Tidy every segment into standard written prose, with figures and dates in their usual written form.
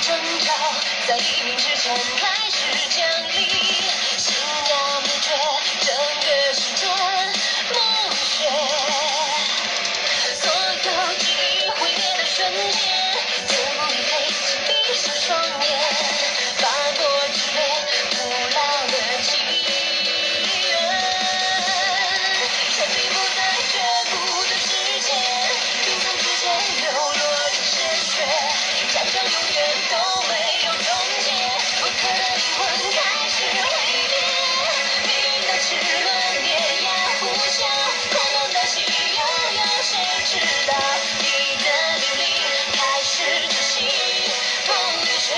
征兆，在黎明之前开始降临。信仰灭绝，整个世界梦血。所有记忆毁灭的瞬间，天幕一黑，请闭上双眼，翻过之泪，古老的起源。生命不再绝不的时间，冰冻之间流落着鲜血，战场永远都没有终结，不可的灵魂开始毁灭，命运的齿轮碾压呼啸，空洞的心又有谁知道？你的命令开始执行，风雨雪。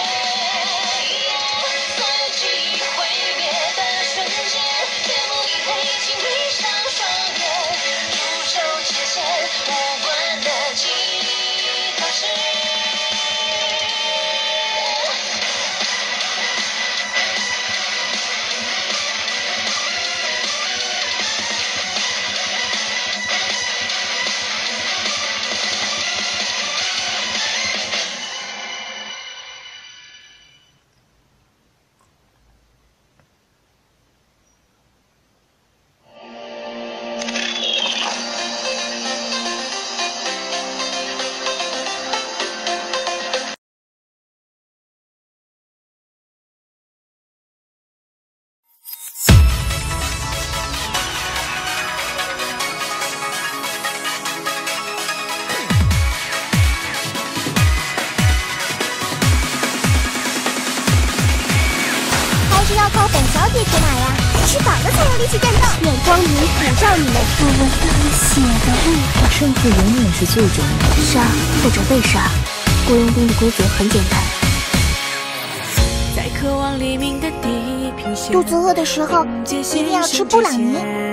所有记忆毁灭的瞬间，天幕一黑，请闭上双眼，入手切线，无关的记忆透视。 还是要靠本小姐铁马呀，吃饱了才有力气战斗。愿光明普照你们。 我闻到了血的味道。胜负永远是最重要的，杀或者被杀。雇佣兵的规则很简单。 在渴望黎明的地平线， 肚子饿的时候一定要吃布朗尼。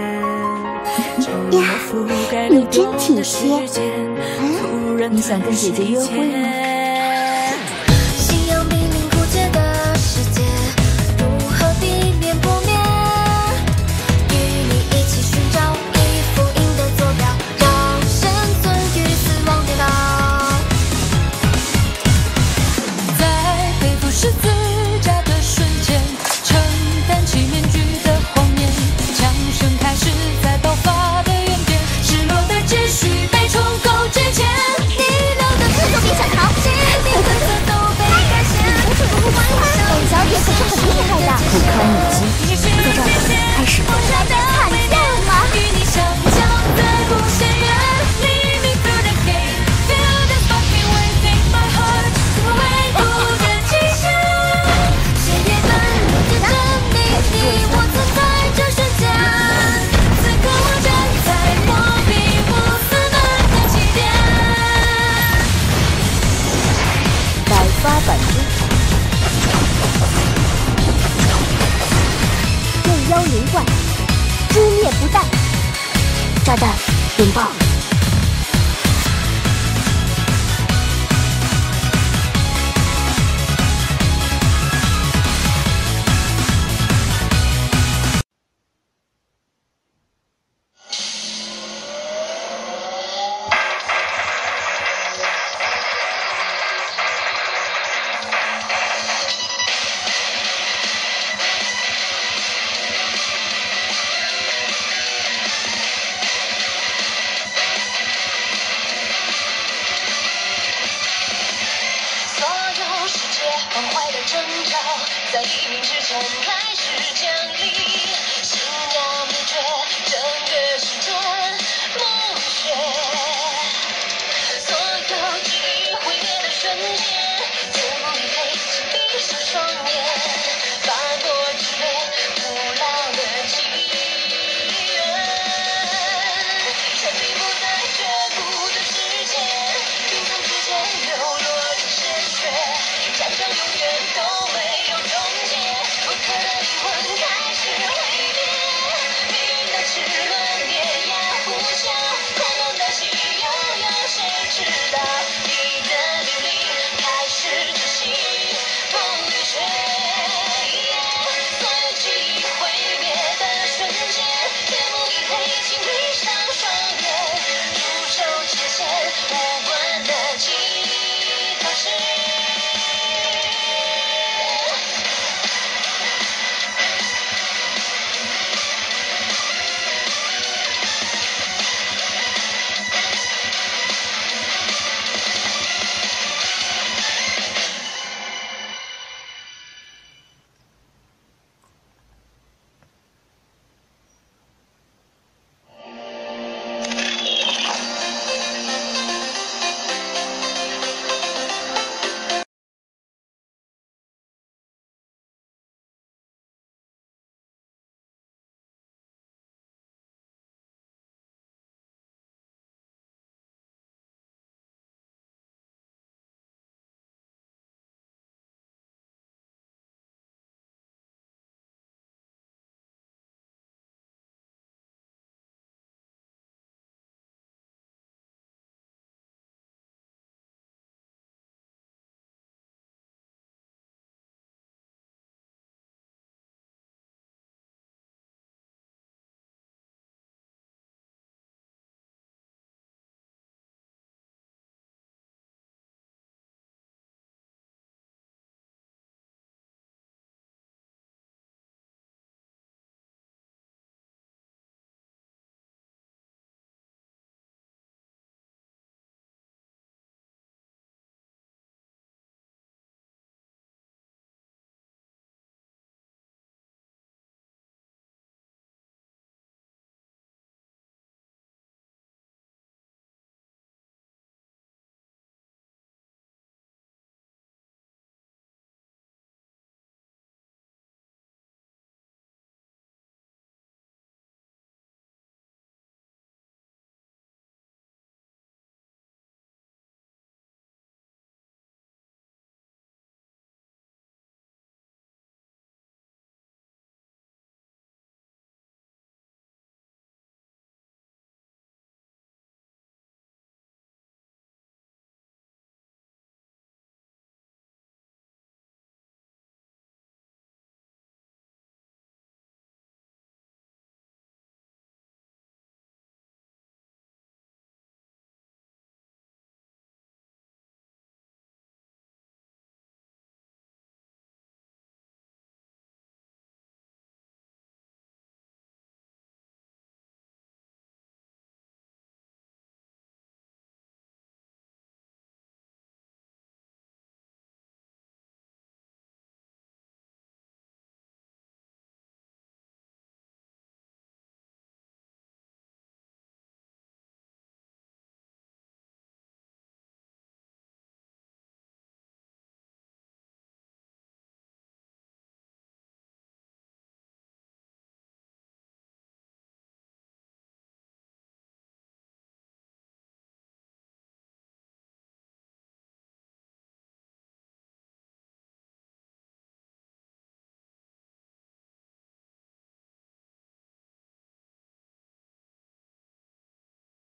呀，你真体贴。 你想跟姐姐约会吗？ 信仰濒临枯竭的世界，如何避免破灭？与你一起寻找已封印的坐标，让生存与死亡颠倒。在背负十字架的瞬间，承担起面具的谎言，枪声开始在爆发的原点，失落的秩序被重构之前，你留的这就别想逃。 你的色都被改写。 本小姐可是很厉害的。 不堪一击，在这儿开始。 惨叫吗？ 与你相交在无限远。Lead me through the gate, feel the sparking waves in my heart， 唯独的极限，血液般的证明你我存在这瞬间。此刻我站在莫比乌斯曼的起点。 百发百中。 震妖灵怪，诛灭不殆。 炸弹引爆。 崩坏的征兆，在黎明之前开始降临。信仰灭绝，整个世界梦血。所有记忆毁灭的瞬间，天幕一黑，请闭上双眼。